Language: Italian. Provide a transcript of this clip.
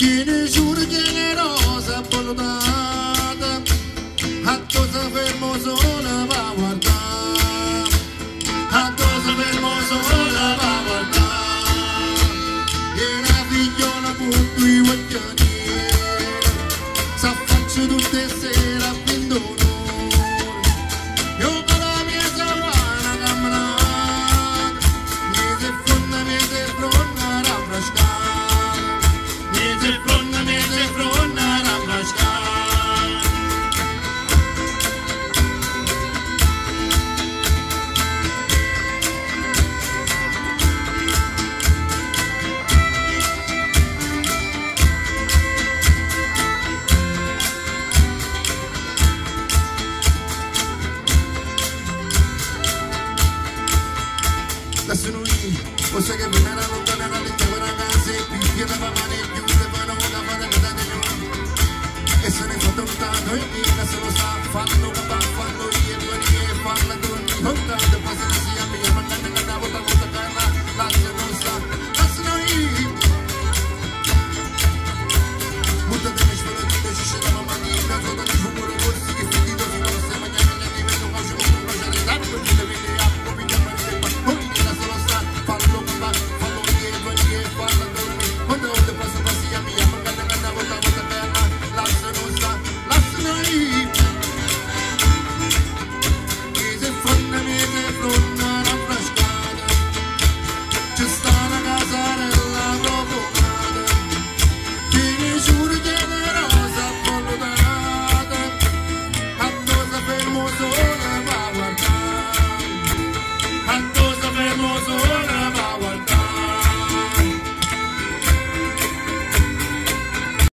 Tiene giuro che le rosa poludata, a cosa fermo sola va a guardare, a cosa fermo sola va a guardare, e la figliola con due guaglioni, s'affaccia tutte sera a pendolone, io per la mia savana camminare, mi si fronna, raffrescare. Mi se fronna, raffrescare. Adesso noi, forse che prima era lontana da lì, per ragazzi, più da mani chiuse, poi non la fare da più. E se ne fa lontano e se lo sta, fanno capare.